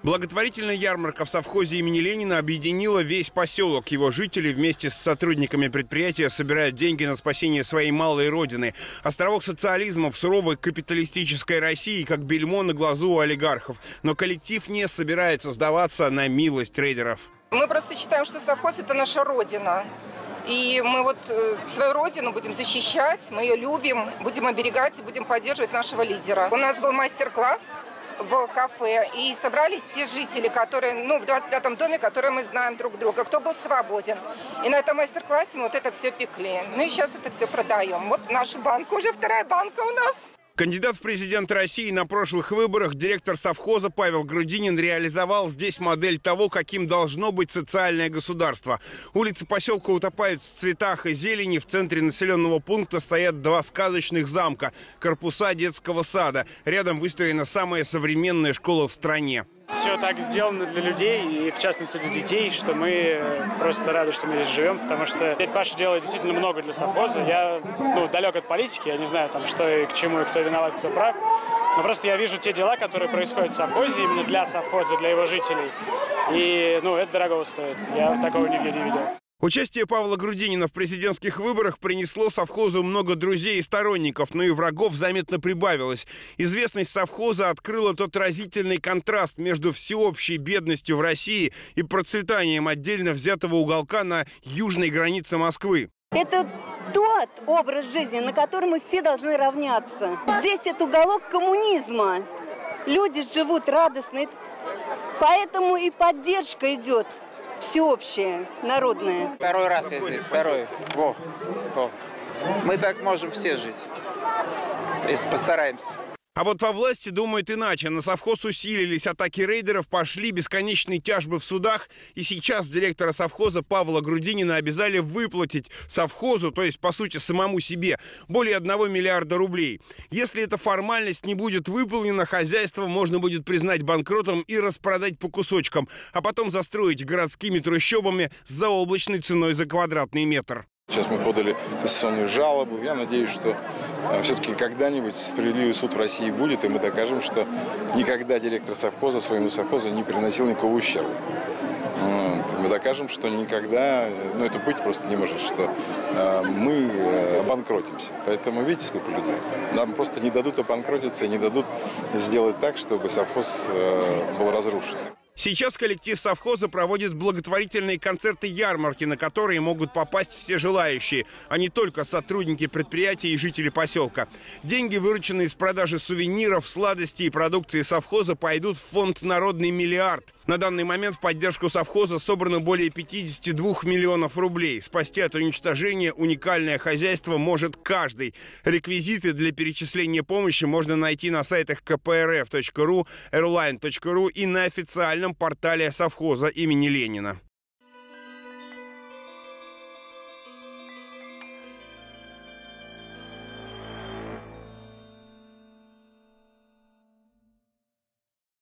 Благотворительная ярмарка в совхозе имени Ленина объединила весь поселок. Его жители вместе с сотрудниками предприятия собирают деньги на спасение своей малой родины. Островок социализма в суровой капиталистической России, как бельмо на глазу у олигархов. Но коллектив не собирается сдаваться на милость трейдеров. Мы просто считаем, что совхоз – это наша родина. И мы свою родину будем защищать, мы ее любим, будем оберегать и будем поддерживать нашего лидера. У нас был мастер-класс в кафе, и собрались все жители, которые, в 25-м доме, которые мы знаем друг друга, кто был свободен. И на этом мастер-классе мы это все пекли. И сейчас это все продаем. Вот наша банка, уже вторая банка у нас. Кандидат в президенты России на прошлых выборах, директор совхоза Павел Грудинин реализовал здесь модель того, каким должно быть социальное государство. Улицы поселка утопают в цветах и зелени. В центре населенного пункта стоят два сказочных замка, корпуса детского сада. Рядом выстроена самая современная школа в стране. Все так сделано для людей, и в частности для детей, что мы просто рады, что мы здесь живем, потому что дядя Паша делает действительно много для совхоза. Я далек от политики, я не знаю, что и к чему, и кто виноват, кто прав. Но просто я вижу те дела, которые происходят в совхозе, именно для совхоза, для его жителей. И это дорого стоит. Я такого нигде не видел. Участие Павла Грудинина в президентских выборах принесло совхозу много друзей и сторонников, но и врагов заметно прибавилось. Известность совхоза открыла тот разительный контраст между всеобщей бедностью в России и процветанием отдельно взятого уголка на южной границе Москвы. Это тот образ жизни, на который мы все должны равняться. Здесь это уголок коммунизма. Люди живут радостно, поэтому и поддержка идет. Всеобщее, народное. Второй раз я здесь, второй. Мы так можем все жить, если постараемся. А вот во власти думают иначе. На совхоз усилились атаки рейдеров, пошли бесконечные тяжбы в судах. И сейчас директора совхоза Павла Грудинина обязали выплатить совхозу, то есть, по сути, самому себе, более 1 миллиарда рублей. Если эта формальность не будет выполнена, хозяйство можно будет признать банкротом и распродать по кусочкам, а потом застроить городскими трущобами с заоблачной ценой за квадратный метр. Сейчас мы подали кассационную жалобу. Я надеюсь, что все-таки когда-нибудь справедливый суд в России будет, и мы докажем, что никогда директор совхоза своему совхозу не приносил никакого ущерба. Мы докажем, что никогда, это быть просто не может, что мы обанкротимся. Поэтому видите, сколько людей. Нам просто не дадут обанкротиться, не дадут сделать так, чтобы совхоз был разрушен. Сейчас коллектив совхоза проводит благотворительные концерты-ярмарки, на которые могут попасть все желающие, а не только сотрудники предприятия и жители поселка. Деньги, вырученные с продажи сувениров, сладостей и продукции совхоза, пойдут в фонд «Народный миллиард». На данный момент в поддержку совхоза собрано более 52 миллионов рублей. Спасти от уничтожения уникальное хозяйство может каждый. Реквизиты для перечисления помощи можно найти на сайтах kprf.ru, airline.ru и на официальном портале совхоза имени Ленина.